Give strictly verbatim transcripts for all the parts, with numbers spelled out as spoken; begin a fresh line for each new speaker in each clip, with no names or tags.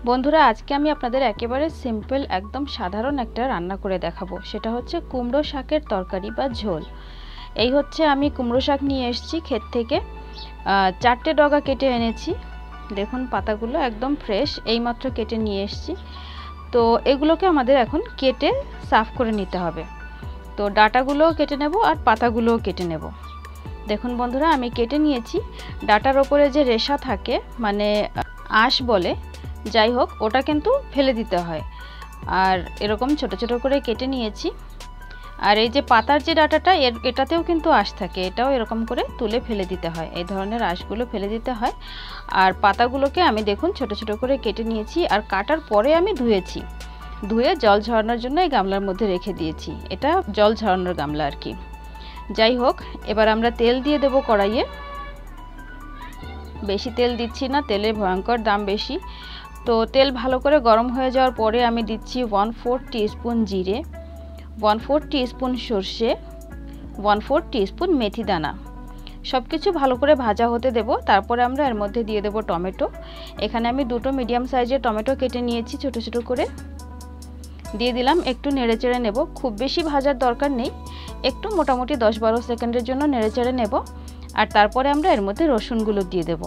বন্ধুরা আজকে আমি আপনাদের একেবারে সিম্পল একদম সাধারণ একটা রান্না করে দেখাবো। সেটা হচ্ছে কুমড়ো শাকের তরকারি বা ঝোল। এই হচ্ছে আমি কুমড়ো শাক নিয়ে এসেছি ক্ষেত থেকে, চারটে ডগা কেটে এনেছি। দেখুন পাতাগুলো একদম ফ্রেশ, এইমাত্র কেটে নিয়ে এসেছি। তো এগুলোকে আমাদের এখন কেটে সাফ করে নিতে হবে। তো ডাঁটাগুলোও কেটে নেব আর পাতাগুলোও কেটে নেব। দেখুন বন্ধুরা আমি কেটে নিয়েছি। ডাঁটার ওপরে যে রেশা থাকে মানে আঁশ বলে, যাই হোক ওটা কিন্তু ফেলে দিতে হয়। আর এরকম ছোট ছোট করে কেটে নিয়েছি। আর এই যে পাতার যে ডাঁটাটা এর এটাতেও কিন্তু আঁশ থাকে, এটাও এরকম করে তুলে ফেলে দিতে হয়। এই ধরনের আঁশগুলো ফেলে দিতে হয়। আর পাতাগুলোকে আমি দেখুন ছোট ছোট করে কেটে নিয়েছি। আর কাটার পরে আমি ধুয়েছি, ধুয়ে জল ঝরানোর জন্য এই গামলার মধ্যে রেখে দিয়েছি। এটা জল ঝরানোর গামলা আর কি। যাই হোক, এবার আমরা তেল দিয়ে দেব কড়াইয়ে। বেশি তেল দিচ্ছি না, তেলের ভয়ঙ্কর দাম বেশি। তো তেল ভালো করে গরম হয়ে যাওয়ার পরে আমি দিচ্ছি ওয়ান ফোর টিস্পুন জিরে, ওয়ান ফোর টিস্পুন সর্ষে, ওয়ান ফোর টিস্পুন মেথি দানা। সব কিছু ভালো করে ভাজা হতে দেব। তারপরে আমরা এর মধ্যে দিয়ে দেব টমেটো। এখানে আমি দুটো মিডিয়াম সাইজের টমেটো কেটে নিয়েছি ছোট ছোট করে, দিয়ে দিলাম। একটু নেড়েচেড়ে নেব, খুব বেশি ভাজার দরকার নেই, একটু মোটামুটি দশ বারো সেকেন্ডের জন্য নেড়েচেড়ে নেব। আর তারপরে আমরা এর মধ্যে রসুনগুলো দিয়ে দেব।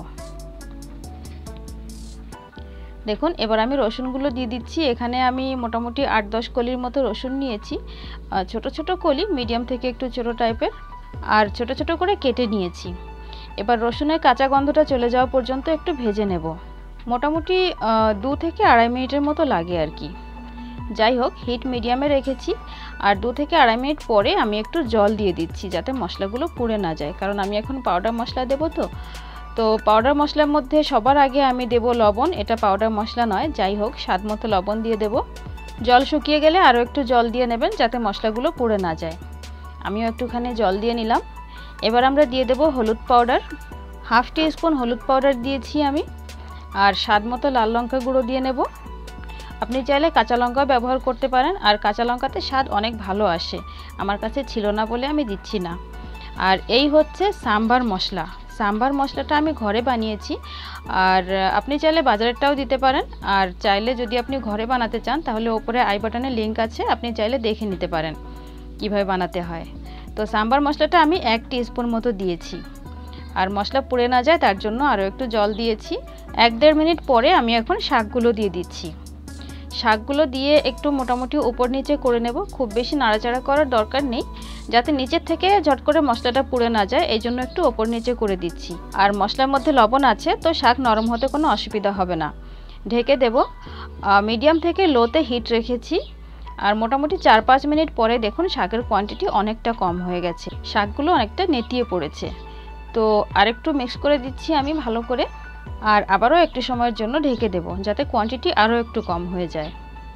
দেখুন এবার আমি রসুনগুলো দিয়ে দিচ্ছি। এখানে আমি মোটামুটি আট দশ কলির মতো রসুন নিয়েছি, ছোট ছোট কলি, মিডিয়াম থেকে একটু ছোটো টাইপের, আর ছোট ছোট করে কেটে নিয়েছি। এবার রসুনের কাঁচা গন্ধটা চলে যাওয়া পর্যন্ত একটু ভেজে নেব। মোটামুটি দু থেকে আড়াই মিনিটের মতো লাগে আর কি। যাই হোক, হিট মিডিয়ামে রেখেছি। আর দু থেকে আড়াই মিনিট পরে আমি একটু জল দিয়ে দিচ্ছি যাতে মশলাগুলো পুড়ে না যায়, কারণ আমি এখন পাউডার মশলা দেবো। তো তো পাউডার মশলার মধ্যে সবার আগে আমি দেব লবণ। এটা পাউডার মশলা নয়, যাই হোক স্বাদ মতো লবণ দিয়ে দেব। জল শুকিয়ে গেলে আরও একটু জল দিয়ে নেবেন যাতে মশলাগুলো পুড়ে না যায়। আমিও একটুখানি জল দিয়ে নিলাম। এবার আমরা দিয়ে দেব হলুদ পাউডার, হাফ টি স্পুন হলুদ পাউডার দিয়েছি আমি। আর স্বাদ মতো লাল লঙ্কা গুঁড়ো দিয়ে নেব। আপনি চাইলে কাঁচা লঙ্কাও ব্যবহার করতে পারেন, আর কাঁচা লঙ্কাতে স্বাদ অনেক ভালো আসে। আমার কাছে ছিল না বলে আমি দিচ্ছি না। আর এই হচ্ছে সাম্বার মশলা। সাম্বার মশলাটা আমি ঘরে বানিয়েছি, আর আপনি চাইলে বাজারেরটাও দিতে পারেন। আর চাইলে যদি আপনি ঘরে বানাতে চান তাহলে ওপরে আই বাটনে লিঙ্ক আছে, আপনি চাইলে দেখে নিতে পারেন কিভাবে বানাতে হয়। তো সাম্বার মশলাটা আমি এক টিস্পুন মতো দিয়েছি। আর মশলা পুড়ে না যায় তার জন্য আরও একটু জল দিয়েছি। এক দেড় মিনিট পরে আমি এখন শাকগুলো দিয়ে দিচ্ছি। শাকগুলো দিয়ে একটু মোটামুটি উপর নিচে করে নেব, খুব বেশি নাড়াচাড়া করার দরকার নেই, যাতে নিচের থেকে ঝট করে মশলাটা পুড়ে না যায়, এই জন্য একটু ওপর নিচে করে দিচ্ছি। আর মশলার মধ্যে লবণ আছে, তো শাক নরম হতে কোনো অসুবিধা হবে না। ঢেকে দেব, মিডিয়াম থেকে লোতে হিট রেখেছি। আর মোটামুটি চার পাঁচ মিনিট পরে দেখুন শাকের কোয়ান্টিটি অনেকটা কম হয়ে গেছে, শাকগুলো অনেকটা নেতিয়ে পড়েছে। তো আরেকটু মিক্স করে দিচ্ছি আমি ভালো করে। আর আবারও একটু সময়ের জন্য ঢেকে দেব যাতে কোয়ান্টিটি আরও একটু কম হয়ে যায়।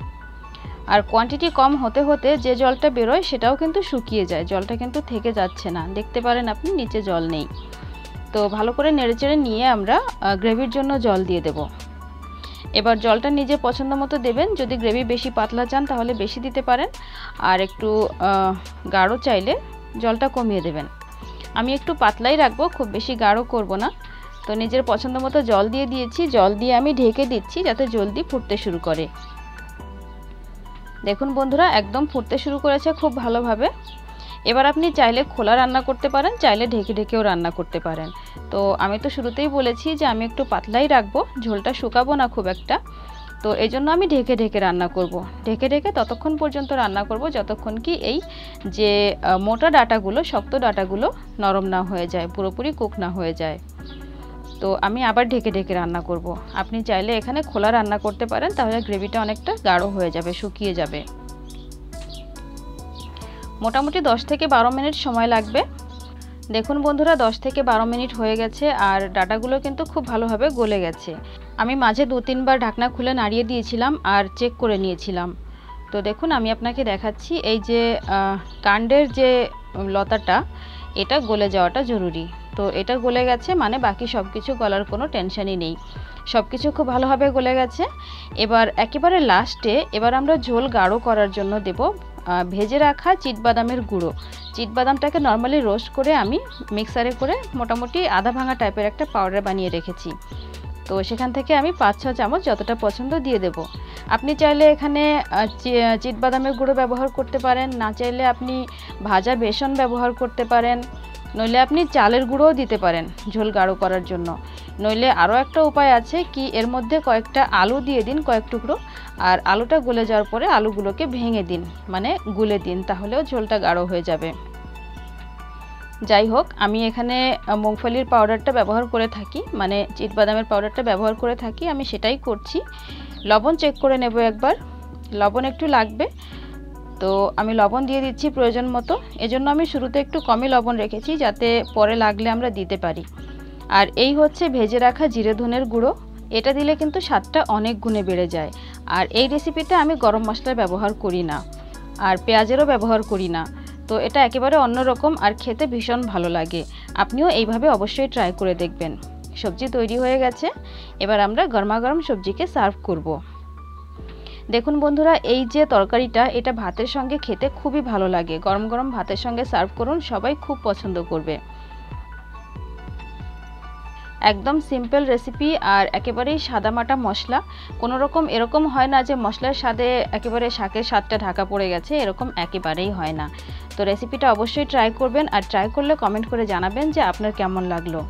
আর কোয়ান্টিটি কম হতে হতে যে জলটা বেরোয় সেটাও কিন্তু শুকিয়ে যায়, জলটা কিন্তু থেকে যাচ্ছে না, দেখতে পারেন আপনি নিচে জল নেই। তো ভালো করে নেড়েচেড়ে নিয়ে আমরা গ্রেভির জন্য জল দিয়ে দেব। এবার জলটা নিজে পছন্দ মতো দেবেন, যদি গ্রেভি বেশি পাতলা চান তাহলে বেশি দিতে পারেন, আর একটু গাঢ় চাইলে জলটা কমিয়ে দেবেন। আমি একটু পাতলাই রাখবো, খুব বেশি গাঢ় করব না। তো নিজের পছন্দ মতো জল দিয়ে দিয়েছি, জল দিয়ে আমি ঢেকে দিচ্ছি যাতে জলদি ফুটতে শুরু করে। দেখুন বন্ধুরা একদম ফুটতে শুরু করেছে খুব ভালোভাবে। এবার আপনি চাইলে খোলা রান্না করতে পারেন, চাইলে ঢেকে ঢেকেও রান্না করতে পারেন। তো আমি তো শুরুতেই বলেছি যে আমি একটু পাতলাই রাখবো, ঝোলটা শুকাবো না খুব একটা। তো এই জন্য আমি ঢেকে ঢেকে রান্না করব। ঢেকে ঢেকে ততক্ষণ পর্যন্ত রান্না করব যতক্ষণ কি এই যে মোটা ডাঁটাগুলো, শক্ত ডাঁটাগুলো নরম না হয়ে যায়, পুরোপুরি কুক না হয়ে যায়। তো আমি আবার ঢেকে ঢেকে রান্না করব। আপনি চাইলে এখানে খোলা রান্না করতে পারেন, তাহলে গ্রেভিটা অনেকটা গাঢ় হয়ে যাবে, শুকিয়ে যাবে। মোটামুটি দশ থেকে বারো মিনিট সময় লাগবে। দেখুন বন্ধুরা দশ থেকে বারো মিনিট হয়ে গেছে, আর ডাঁটাগুলো কিন্তু খুব ভালোভাবে গলে গেছে। আমি মাঝে দু তিনবার ঢাকনা খুলে নাড়িয়ে দিয়েছিলাম আর চেক করে নিয়েছিলাম। তো দেখুন আমি আপনাকে দেখাচ্ছি, এই যে কাণ্ডের যে লতাটা, এটা গলে যাওয়াটা জরুরি। তো এটা গলে গেছে মানে বাকি সব কিছু গলার কোনো টেনশনই নেই, সব কিছু খুব ভালোভাবে গলে গেছে। এবার একেবারে লাস্টে এবার আমরা ঝোল গাঢ় করার জন্য দেব ভেজে রাখা চিটবাদামের গুঁড়ো। চিটবাদামটাকে নর্মালি রোস্ট করে আমি মিক্সারে করে মোটামুটি আধা ভাঙা টাইপের একটা পাউডার বানিয়ে রেখেছি। তো সেখান থেকে আমি পাঁচ ছ চামচ যতটা পছন্দ দিয়ে দেব। আপনি চাইলে এখানে চিটবাদামের গুঁড়ো ব্যবহার করতে পারেন, না চাইলে আপনি ভাজা বেসন ব্যবহার করতে পারেন, নইলে আপনি চালের গুঁড়োও দিতে পারেন ঝোল গাঢ় করার জন্য। নইলে আরও একটা উপায় আছে কি, এর মধ্যে কয়েকটা আলু দিয়ে দিন, কয়েক টুকরো, আর আলুটা গলে যাওয়ার পরে আলুগুলোকে ভেঙে দিন, মানে গুলে দিন, তাহলেও ঝোলটা গাঢ় হয়ে যাবে। যাই হোক, আমি এখানে মুগফলির পাউডারটা ব্যবহার করে থাকি, মানে চিটবাদামের পাউডারটা ব্যবহার করে থাকি, আমি সেটাই করছি। লবণ চেক করে নেব একবার, লবণ একটু লাগবে, তো আমি লবণ দিয়ে দিচ্ছি প্রয়োজন মতো। এজন্য আমি শুরুতে একটু কমই লবণ রেখেছি, যাতে পরে লাগলে আমরা দিতে পারি। আর এই হচ্ছে ভেজে রাখা জিরে ধনের গুঁড়ো, এটা দিলে কিন্তু স্বাদটা অনেক গুণে বেড়ে যায়। আর এই রেসিপিতে আমি গরম মশলা ব্যবহার করি না, আর পেঁয়াজেরও ব্যবহার করি না, তো এটা একেবারে অন্যরকম আর খেতে ভীষণ ভালো লাগে। আপনিও এইভাবে অবশ্যই ট্রাই করে দেখবেন। সবজি তৈরি হয়ে গেছে, এবার আমরা গরমাগরম সবজিকে সার্ভ করব। দেখুন বন্ধুরা, এই যে তরকারিটা, এটা ভাতের সঙ্গে খেতে খুবই ভালো লাগে। গরম গরম ভাতের সঙ্গে সার্ভ করুন, সবাই খুব পছন্দ করবে। একদম সিম্পল রেসিপি আর একেবারেই সাদামাটা মশলা। কোনো রকম এরকম হয় না যে মশলার স্বাদে একেবারে শাকের স্বাদটা ঢাকা পড়ে গেছে, এরকম একেবারেই হয় না। তো রেসিপিটা অবশ্যই ট্রাই করবেন, আর ট্রাই করলে কমেন্ট করে জানাবেন যে আপনার কেমন লাগলো।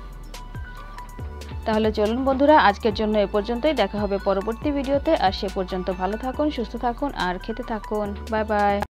তাহলে চলুন বন্ধুরা, আজকের জন্য এ পর্যন্তই। দেখা হবে পরবর্তী ভিডিওতে, আর সে পর্যন্ত ভালো থাকুন, সুস্থ থাকুন আর খেতে থাকুন। Bye by.